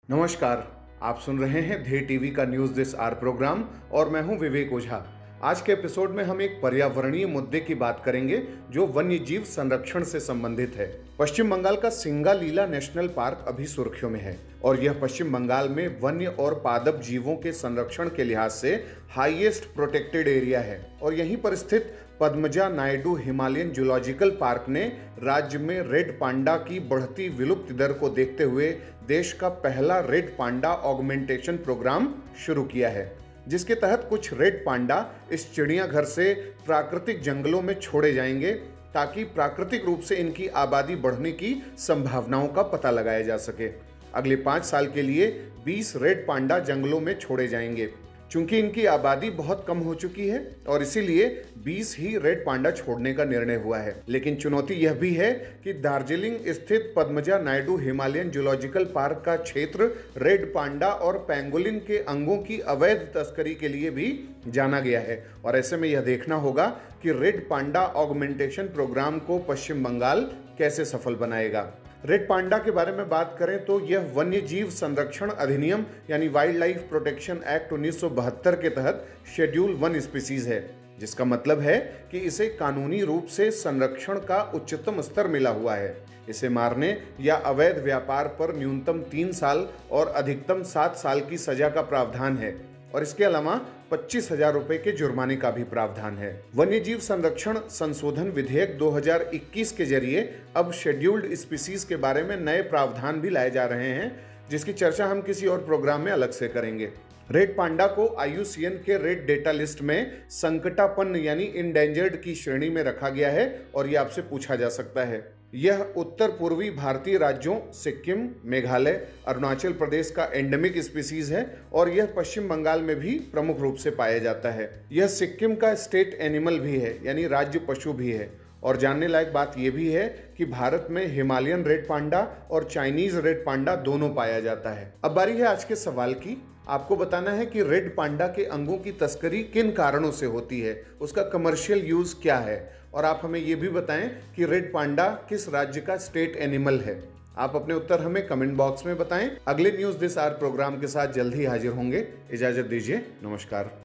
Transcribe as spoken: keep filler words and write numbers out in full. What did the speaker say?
नमस्कार, आप सुन रहे हैं धे टीवी का न्यूज दिस आर प्रोग्राम और मैं हूं विवेक ओझा। आज के एपिसोड में हम एक पर्यावरणीय मुद्दे की बात करेंगे जो वन्य जीव संरक्षण से संबंधित है। पश्चिम बंगाल का सिंगालीला नेशनल पार्क अभी सुर्खियों में है और यह पश्चिम बंगाल में वन्य और पादप जीवों के संरक्षण के लिहाज से हाईएस्ट प्रोटेक्टेड एरिया है और यहीं पर स्थित Padmaja Naidu Himalayan zoological park ने राज्य में रेड पांडा की बढ़ती विलुप्त दर को देखते हुए देश का पहला रेड पांडा ऑगमेंटेशन प्रोग्राम शुरू किया है, जिसके तहत कुछ रेड पांडा इस चिड़ियाघर से प्राकृतिक जंगलों में छोड़े जाएंगे ताकि प्राकृतिक रूप से इनकी आबादी बढ़ने की संभावनाओं का पता लगाया जा सके। अगले पाँच साल के लिए बीस रेड पांडा जंगलों में छोड़े जाएंगे। चूंकि इनकी आबादी बहुत कम हो चुकी है और इसीलिए बीस ही रेड पांडा छोड़ने का निर्णय हुआ है। लेकिन चुनौती यह भी है कि दार्जिलिंग स्थित Padmaja Naidu Himalayan zoological park का क्षेत्र रेड पांडा और पेंगोलिन के अंगों की अवैध तस्करी के लिए भी जाना गया है और ऐसे में यह देखना होगा कि रेड पांडा ऑगमेंटेशन प्रोग्राम को पश्चिम बंगाल कैसे सफल बनाएगा। रेड पांडा के बारे में बात करें तो यह वन्य जीव संरक्षण अधिनियम यानी वाइल्ड लाइफ प्रोटेक्शन एक्ट उन्नीस सौ बहत्तर के तहत शेड्यूल वन स्पीसीज है, जिसका मतलब है कि इसे कानूनी रूप से संरक्षण का उच्चतम स्तर मिला हुआ है। इसे मारने या अवैध व्यापार पर न्यूनतम तीन साल और अधिकतम सात साल की सजा का प्रावधान है और इसके अलावा पच्चीस हजार रुपए के जुर्माने का भी प्रावधान है। वन्य जीव संरक्षण संशोधन विधेयक दो हज़ार इक्कीस के जरिए अब शेड्यूल्ड स्पीसीज के बारे में नए प्रावधान भी लाए जा रहे हैं, जिसकी चर्चा हम किसी और प्रोग्राम में अलग से करेंगे। रेड पांडा को आई यू सी एन के रेड डेटा लिस्ट में संकटापन्न यानी इंडेंजर्ड की श्रेणी में रखा गया है और यह आपसे पूछा जा सकता है। यह उत्तर पूर्वी भारतीय राज्यों सिक्किम, मेघालय, अरुणाचल प्रदेश का एंडेमिक स्पीसीज है और यह पश्चिम बंगाल में भी प्रमुख रूप से पाया जाता है। यह सिक्किम का स्टेट एनिमल भी है यानी राज्य पशु भी है और जानने लायक बात यह भी है कि भारत में हिमालयन रेड पांडा और चाइनीज रेड पांडा दोनों पाया जाता है। अब बारी है आज के सवाल की। आपको बताना है कि रेड पांडा के अंगों की तस्करी किन कारणों से होती है, उसका कमर्शियल यूज क्या है और आप हमें यह भी बताएं कि रेड पांडा किस राज्य का स्टेट एनिमल है। आप अपने उत्तर हमें कमेंट बॉक्स में बताएं। अगले न्यूज दिस आर प्रोग्राम के साथ जल्द ही हाजिर होंगे। इजाजत दीजिए, नमस्कार।